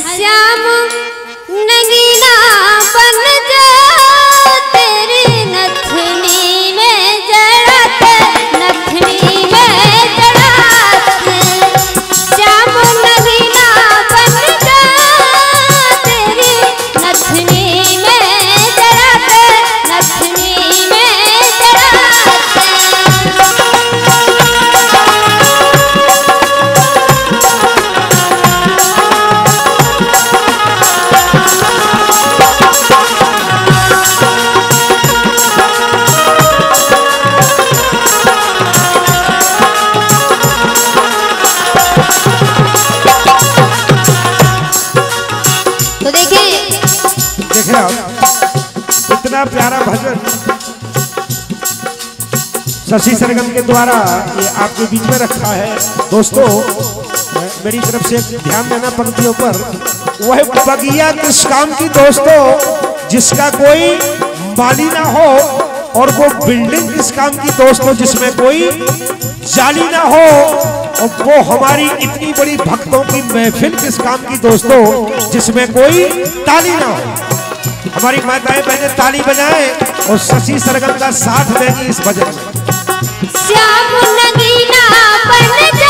श्याम नगीना बन जा तेरी नथनी में जड़त, नथनी में जड़त। श्याम नगीना बन जा तेरी नथनी में जड़त, नथनी में जड़त। इतना प्यारा भजन शशि सरगम के द्वारा ये आपके बीच में रखा है। दोस्तों मेरी तरफ से ध्यान देना पंक्तियों पर। वह बगिया किस काम की दोस्तों जिसका कोई माली ना हो, और वो बिल्डिंग किस काम की दोस्तों जिसमें कोई जाली ना हो, और वो हमारी इतनी बड़ी भक्तों की महफिल किस काम की दोस्तों जिसमें कोई ताली ना हो। हमारी माताएं बहनें ताली बजाएं और शशि सरगम का साथ देंगी इस भजन में। श्याम नगीना बन जा,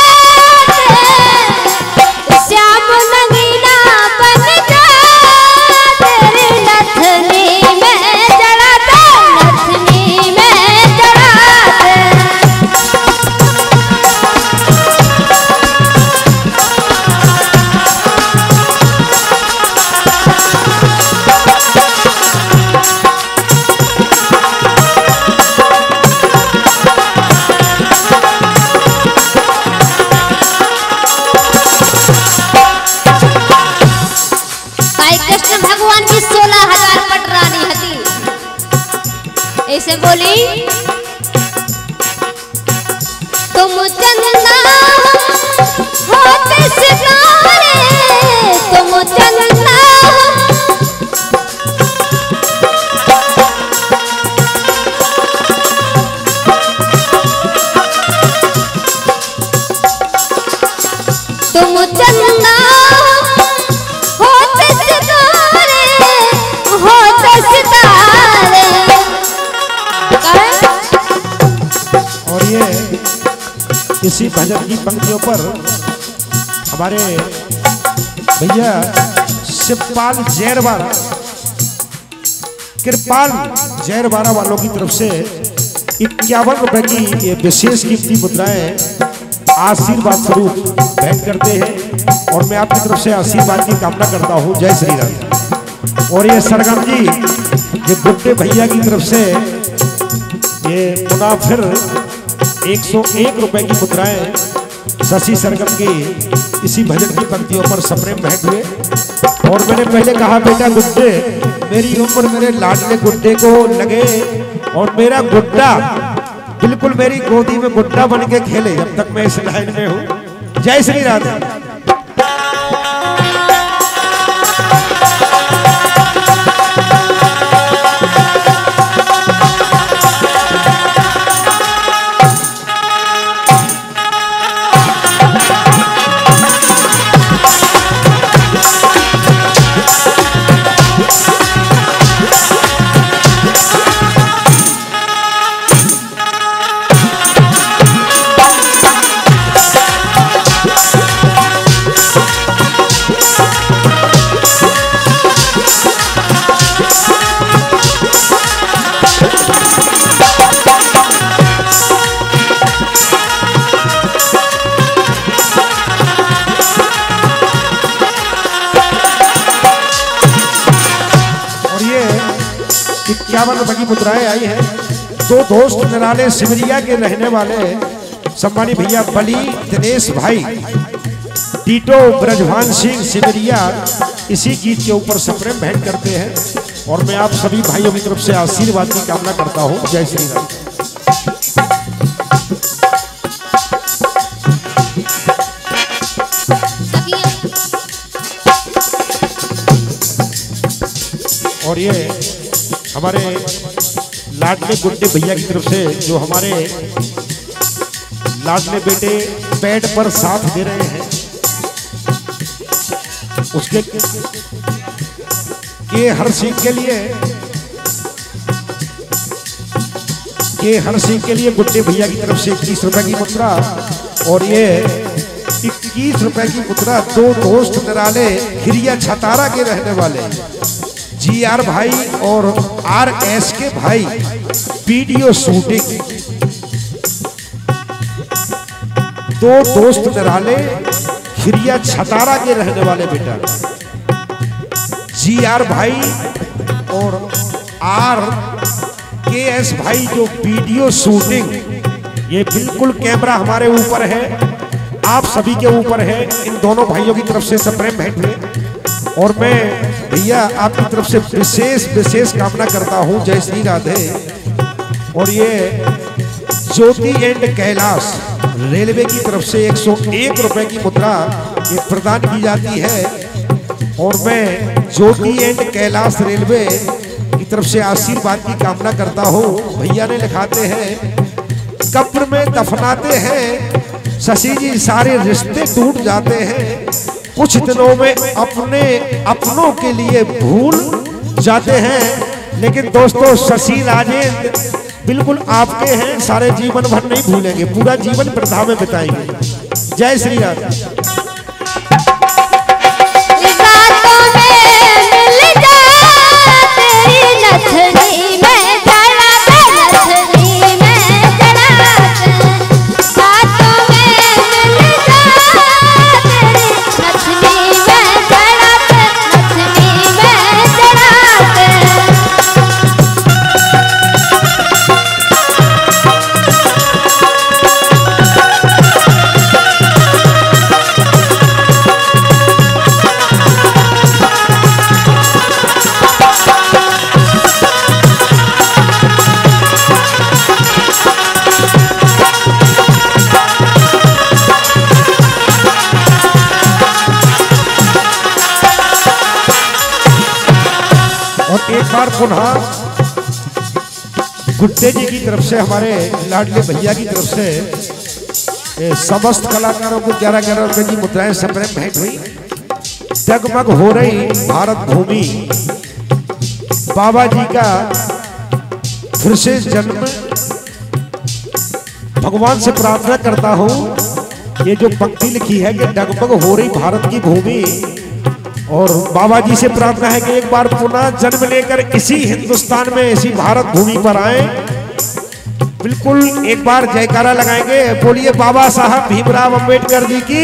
श्याम नगीना बन जा तेरी नथनी में जड़त, नथनी में जड़त। कृष्ण भगवान की 16,000 पटरानी हती। ऐसे बोली तुम चंदा होते सितारे, तुम चंदा तुम चंदा और ये इसी भजन की पंक्तियों पर हमारे भैया शिवपाल जैरवाड़ा, कृपाल जैरवाड़ा वालों की तरफ से 51 रुपए की ये विशेष कीमती मुद्राएं आशीर्वाद स्वरूप भेंट करते हैं। और मैं आपकी तरफ से आशीर्वाद की कामना करता हूँ। जय श्री राम। और ये सरगम जी ये गुड्डे भैया की तरफ से ये पुनः फिर 101 रुपए की मुद्राएं शशि सरगम की इसी भजन की पंक्तियों पर सप्रेम भेंट हुए। और मैंने पहले कहा बेटा गुड्डे मेरी उम्र मेरे लाडले गुड्डे को लगे, और मेरा गुड्डा बिल्कुल मेरी गोदी में गुड्डा बन के खेले जब तक मैं इस लाइन में हूँ। जय श्री राधे। ₹51 की मुद्राएं आई है। दो दोस्त निराले सिमरिया के रहने वाले सम्मानी भैया बली दिनेश भाई टीटो ब्रजभान सिंह सिमरिया इसी गीत के ऊपर सप्रेम भेंट करते हैं। और मैं आप सभी भाइयों की तरफ से आशीर्वाद की कामना करता हूँ। जय श्री राम। और ये हमारे लाडले गुड्डे भैया की तरफ से जो हमारे लाडले बेटे पेट पर साथ दे रहे हैं, उसके के हर सिंह के लिए गुड्डे भैया की तरफ से 21 रुपए की मुद्रा, और ये 21 रुपए की मुद्रा दो दोस्त निराले खिरिया छतारा के रहने वाले GR भाई और RS के भाई वीडियो शूटिंग, दो दोस्त निराले खिरिया छतारा के रहने वाले बेटा GR भाई और RKS भाई जो वीडियो शूटिंग, ये बिल्कुल कैमरा हमारे ऊपर है, आप सभी के ऊपर है। इन दोनों भाइयों की तरफ से सप्रेम भेंट हुए और मैं भैया आपकी तरफ से विशेष कामना करता हूं। जय श्री राधे। और ये ज्योति एंड कैलाश रेलवे की तरफ से 101 रुपए की मुद्रा ये प्रदान की जाती है, और मैं ज्योति एंड कैलाश रेलवे की तरफ से आशीर्वाद की कामना करता हूँ। भैया ने लिखाते हैं कब्र में दफनाते हैं शशि जी सारे रिश्ते टूट जाते हैं, कुछ दिनों में अपनों के लिए भूल जाते हैं, लेकिन दोस्तों शशि राजेंद्र बिल्कुल आपके हैं, सारे जीवन भर नहीं भूलेंगे, पूरा जीवन वृद्धा में बिताएंगे। जय श्री राधे। एक बार पुनः गुड्डे जी की तरफ से, हमारे लाडले भैया की तरफ से समस्त कलाकारों को 11-11 रुपए की मुद्राएं सप्रेम भेंट हुई। जगमग हो रही भारत भूमि, बाबा जी का फिर से जन्म, भगवान से प्रार्थना करता हूँ। ये जो पंक्ति लिखी है कि जगमग हो रही भारत की भूमि, और बाबा जी से प्रार्थना है कि एक बार पुनः जन्म लेकर इसी हिंदुस्तान में, इसी भारत भूमि पर आए। बिल्कुल एक बार जयकारा लगाएंगे, बोलिए बाबा साहब भीमराव अंबेडकर जी की।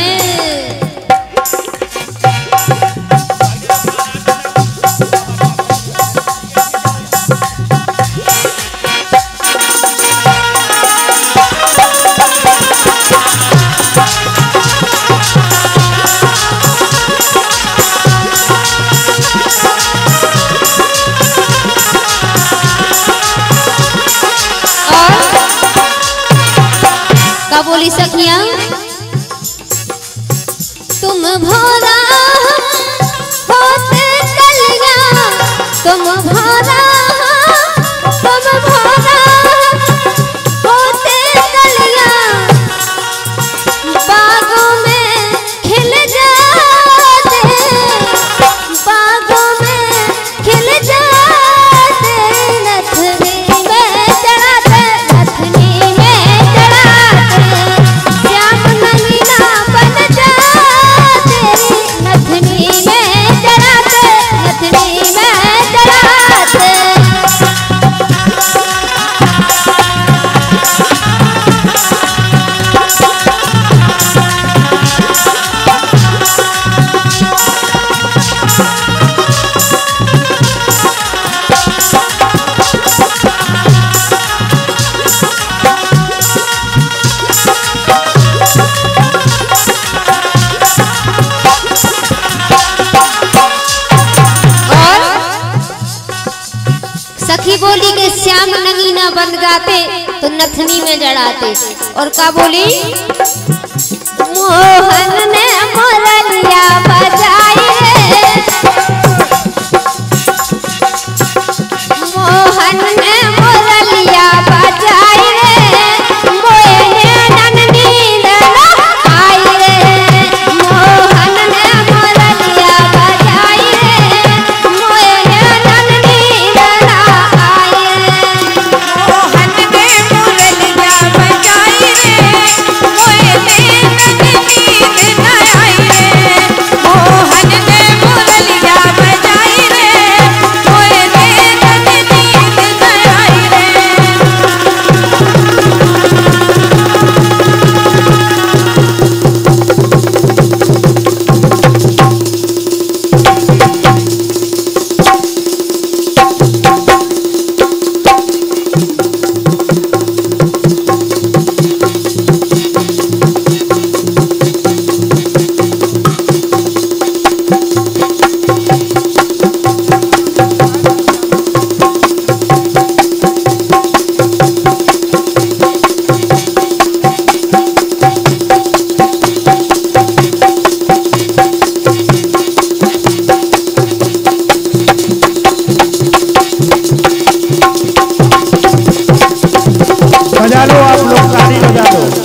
बोली सखिया तुम भोरा होते कलिया, तुम भोरा होते कलिया, बागों में खिल जाते, बागों में खिल जाते, नथनी में चढ़ाते, नथनी में चढ़ाते, श्याम नगीना बन जाते, नथनी में चढ़ाते, नथनी में चढ़ाते। सखी बोली के श्याम नगीना बन जाते तो नथनी में जड़ाते, और का बोली मोहन ने मोरलिया बजाई रे, मोहन ने मोरलिया बजाई रे, मोहने नन नींद न आई रे, मोहन ने मोरलिया बजा लो आप लोग, ताली बजा लो।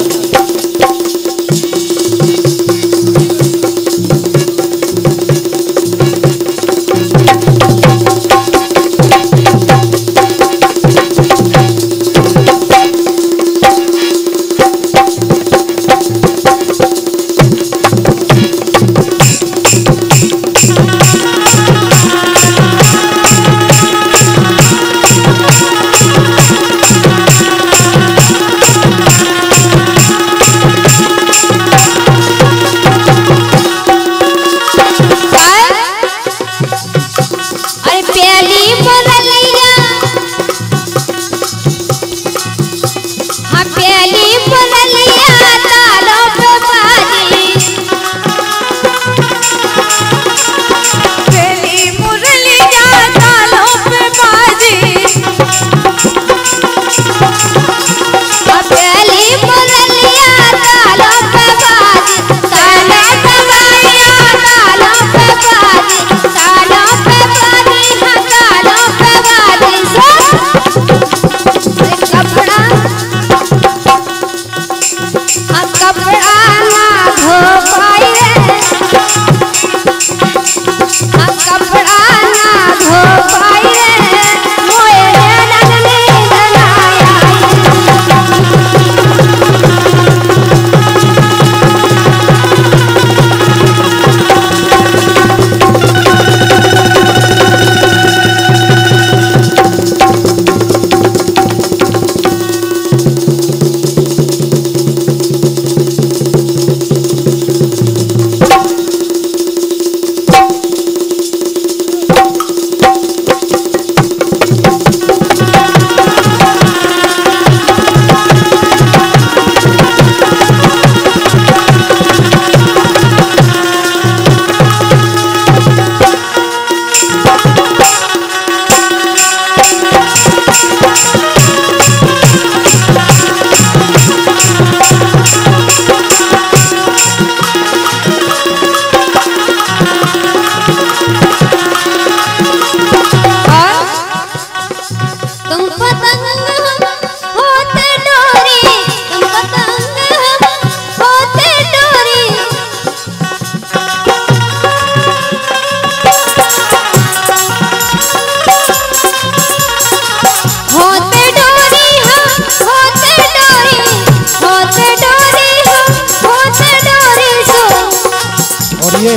ये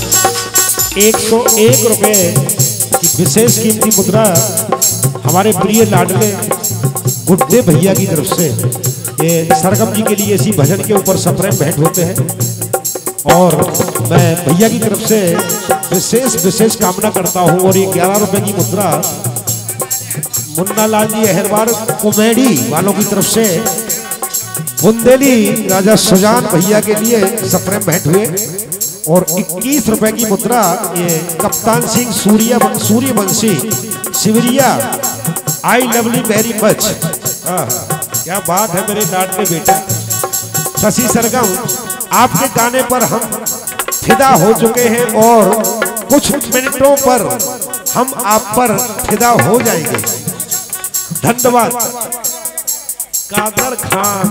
101 रुपए की विशेष कीमती मुद्रा हमारे प्रिय लाडले गुड्डे भैया की तरफ से, ये सरगम जी के लिए इसी भजन के ऊपर सप्रेम भेंट होते हैं और मैं भैया की तरफ से विशेष कामना करता हूं। और ये 11 रुपए की मुद्रा मुन्ना लाल जी अहरवार कॉमेडी वालों की तरफ से बुंदेली राजा सुजान भैया के लिए सप्रेम भेंट हुए। और 21 रुपए की मुद्रा ये Kaptan Singh Suryavanshi Siwariya, I lovely very much. क्या बात है मेरे लाडले बेटा शशि सरगम, आपके गाने पर हम फिदा हो चुके हैं और कुछ मिनटों पर हम आप पर फिदा हो जाएंगे। धन्यवाद कादर खान।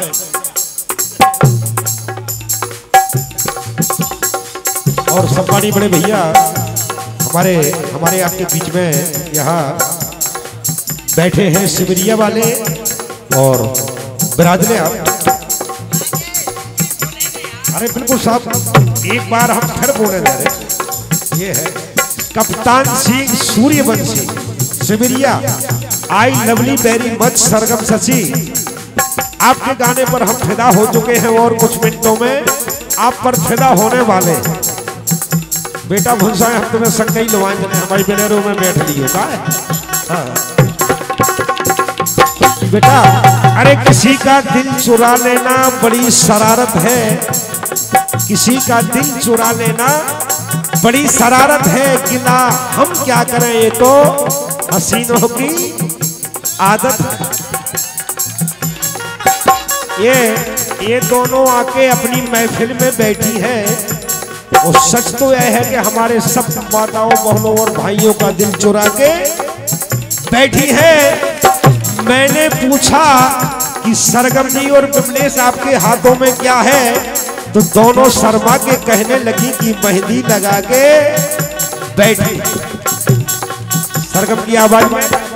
और सम्मानी बड़े भैया हमारे आपके बीच में यहाँ बैठे हैं सिवरिया वाले और बिरादले आप। अरे बिल्कुल साहब, एक बार हम फिर बोले दे रहे, ये है Kaptan Singh Suryavanshi Siwariya, I lovely very much Sargam Shashi, आपके गाने पर हम फिदा हो चुके हैं और कुछ मिनटों में आप पर फिदा होने वाले। बेटा भुंसाए हम तुम्हें संगई लुवाएं, हमारी बेलेरो में बैठ ली होगा। बेटा अरे किसी का दिल चुरा लेना बड़ी शरारत है, किसी का दिल चुरा लेना बड़ी शरारत है, गिला हम क्या करें ये तो हसीनों की आदत। ये दोनों आके अपनी महफिल में बैठी है और सच तो यह है कि हमारे सब माताओं बहनों और भाइयों का दिल चुरा के बैठी है। मैंने पूछा कि सरगम जी और विमलेश आपके हाथों में क्या है, तो दोनों शर्मा के कहने लगी कि मेहंदी लगा के बैठी। सरगम की आवाज में